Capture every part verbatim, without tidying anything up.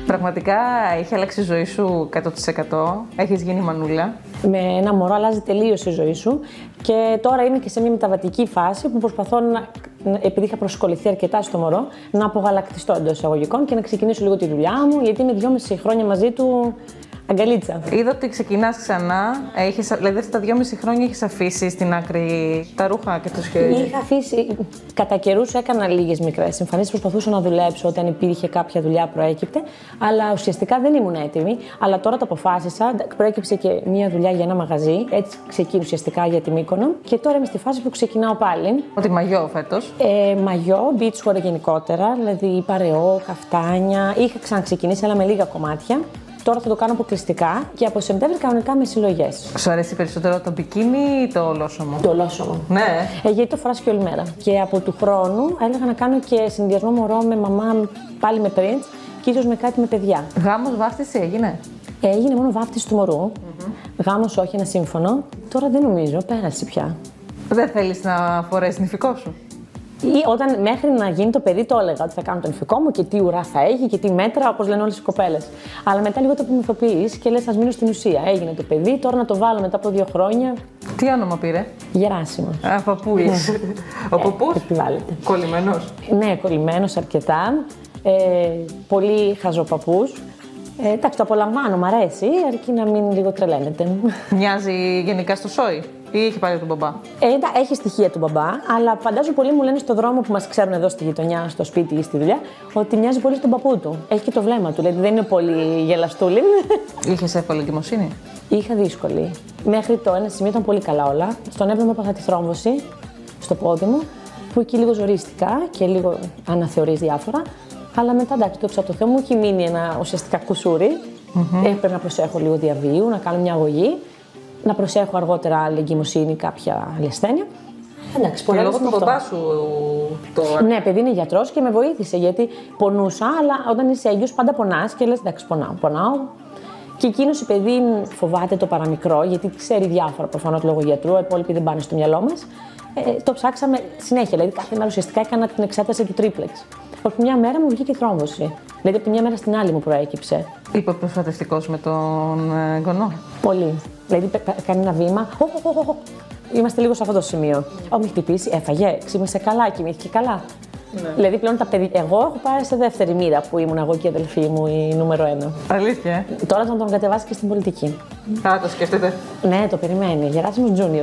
Πραγματικά έχει αλλάξει η ζωή σου εκατό τοις εκατό. Έχεις γίνει μανούλα. Με ένα μωρό αλλάζει τελείως η ζωή σου. Και τώρα είμαι και σε μια μεταβατική φάση που προσπαθώ να, επειδή είχα προσκοληθεί αρκετά στο μωρό, να απογαλακτιστώ εντός εισαγωγικών και να ξεκινήσω λίγο τη δουλειά μου, γιατί είμαι δυόμιση χρόνια μαζί του. Αγκαλίτσα. Είδα ότι ξεκινάς ξανά. Έχεις, δηλαδή, αυτά τα δυόμιση χρόνια έχεις αφήσει στην άκρη τα ρούχα και το σχέδιο. Είχα αφήσει. Κατά καιρούς έκανα λίγες μικρές εμφανίσεις. Προσπαθούσα να δουλέψω όταν υπήρχε κάποια δουλειά προέκυπτε. Αλλά ουσιαστικά δεν ήμουν έτοιμη. Αλλά τώρα το αποφάσισα. Προέκυψε και μία δουλειά για ένα μαγαζί. Έτσι ξεκίνησε ουσιαστικά για τη Μύκονο. Και τώρα είμαι στη φάση που ξεκινάω πάλι. Ότι μαγιό φέτος. Ε, μαγιό, beach χώρα γενικότερα. Δηλαδή παρεό, καφτάνια. Είχα ξαναξεκινήσει, αλλά με λίγα κομμάτια. Τώρα θα το κάνω αποκλειστικά και από Σεπτέμβρη κανονικά με συλλογές. Σου αρέσει περισσότερο το μπικίνι ή το ολόσωμο? Το ολόσωμο. Ναι. Ε, γιατί το φοράς και όλη μέρα. Και από του χρόνου έλεγα να κάνω και συνδυασμό μωρό με μαμά, πάλι με prints και ίσως με κάτι με παιδιά. Γάμος, βάφτιση έγινε? Έγινε μόνο βάφτιση του μωρού. Mm-hmm. Γάμος όχι, ένα σύμφωνο. Τώρα δεν νομίζω, πέρασε πια. Δεν θέλεις να φορέσεις νηφικό σου? Ή όταν μέχρι να γίνει το παιδί, το έλεγα ότι θα κάνω τον νηφικό μου και τι ουρά θα έχει και τι μέτρα, όπως λένε όλες οι κοπέλες. Αλλά μετά λίγο το απομυθοποιείς και λες, ας μείνω στην ουσία. Έγινε το παιδί, τώρα να το βάλω μετά από δύο χρόνια. Τι όνομα πήρε? Γεράσιμος. Α, παππούλης. Ναι. Ο ε, παππούς? Επιβάλλεται. Κολλημένος. Ναι, κολλημένος αρκετά. Ε, πολύ χαζοπαππούς. Ε, εντάξει, το απολαμβάνω, μ' αρέσει, αρκεί να μην λίγο τρελαίνεται. Μοιάζει γενικά στο σόι ή έχει πάρει τον μπαμπά? Ε, έχει στοιχεία του μπαμπά, αλλά φαντάζομαι πολλοί μου λένε στον δρόμο που μας ξέρουν εδώ στη γειτονιά, στο σπίτι ή στη δουλειά, ότι μοιάζει πολύ στον παππού του. Έχει και το βλέμμα του, δηλαδή δεν είναι πολύ γελαστούλη. Είχες εύκολη εγκυμοσύνη? Είχα δύσκολη. Μέχρι το ένα σημείο ήταν πολύ καλά όλα. Στον έβδομο έπαθα τη θρόμβωση στο πόδι μου, που εκεί λίγο ζορίστηκα και λίγο αναθεωρείς διάφορα. Αλλά μετά, εντάξει, το από το Θεό μου έχει μείνει ένα ουσιαστικά κουσούρι. Mm-hmm. Έπρεπε να προσέχω λίγο διαβίου, να κάνω μια αγωγή, να προσέχω αργότερα άλλη εγκυμοσύνη, κάποια άλλη ασθένεια. Εντάξει, και λόγω του μπαμπά σου το... Ναι, παιδί είναι γιατρός και με βοήθησε γιατί πονούσα, αλλά όταν είσαι έγκυος πάντα πονάς και λες εντάξει, πονάω, πονάω. Και εκείνος η παιδί φοβάται το παραμικρό, γιατί ξέρει διάφορα προφανώς λόγω γιατρού, οι υπόλοιποι δεν πάνε στο μυαλό μας. Ε, το ψάξαμε συνέχεια, δηλαδή κάθε μέρα ουσιαστικά έκανα την εξέταση του τρίπλεξ. Από μια μέρα μου βγήκε θρόμβωση. Δηλαδή από τη μια μέρα στην άλλη μου προέκυψε. Είπε προστατευτικός με τον γονό. Πολύ. Δηλαδή κάνει ένα βήμα. Οχ, οχ, οχ. Είμαστε λίγο σε αυτό το σημείο. Ω, με χτυπήσει, έφαγε, ξύπνησε καλά, κοιμήθηκε καλά. Ναι. Δηλαδή πλέον τα παιδιά. Εγώ έχω πάρει σε δεύτερη μοίρα που ήμουν εγώ και η αδελφή μου η νούμερο ένα. Αλήθεια. Τώρα θα τον κατεβάσει και στην πολιτική. Α, το σκέφτεται. Ναι, το περιμένει. Γεράσιμος Junior.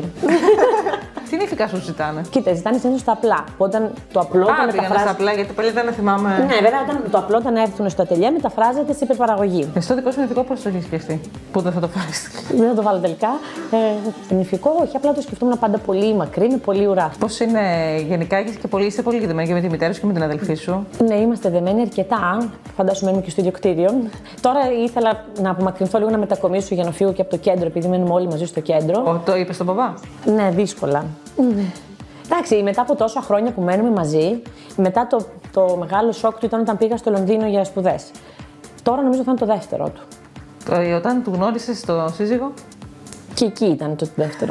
Τι νηφικά σου ζητάνε? Κοίτα, ζητάνε συνήθως τα απλά. Όταν το απλό Α, το μεταφράζει. στα απλά, γιατί πάλι δεν θυμάμαι. Ναι, βέβαια, όταν το απλό όταν έρθουν στο ατελιέ μεταφράζεται σε υπερπαραγωγή. Εσύ το δικό σου νηφικό πώς το έχεις σκεφτεί? Πού δεν θα το πάρεις? Δεν θα το βάλω τελικά. Ε, νηφικό, όχι, απλά το σκεφτόμουν πάντα πολύ μακρύ, με πολύ ουρά. Πώς είναι γενικά, έχεις και πολύ, είσαι πολύ δεμένη και με τη μητέρα σου και με την αδελφή σου? Ναι, είμαστε δεμένοι αρκετά. Φαντάσου μένουμε και στο ίδιο κτίριο. Τώρα ήθελα να απομακρυνθώ λίγο να μετακομίσω για να φύγω και από το κέντρο, επειδή μένουμε όλοι μαζί στο κέντρο. Ο, το είπε στον μπαμπά? Ναι, δύσκολα. Mm. Εντάξει, μετά από τόσα χρόνια που μένουμε μαζί, μετά το, το μεγάλο σοκ του ήταν όταν πήγα στο Λονδίνο για σπουδές. Τώρα νομίζω θα είναι το δεύτερο του. Το, όταν του γνώρισες το σύζυγο? Και εκεί ήταν το δεύτερο.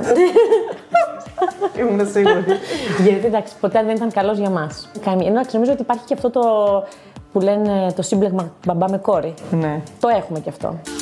Ήμουν σίγουρη. Γιατί εντάξει, ποτέ δεν ήταν καλός για μας. Εντάξει, νομίζω ότι υπάρχει και αυτό το που λένε το σύμπλεγμα μπαμπά με κόρη. Ναι. Το έχουμε κι αυτό.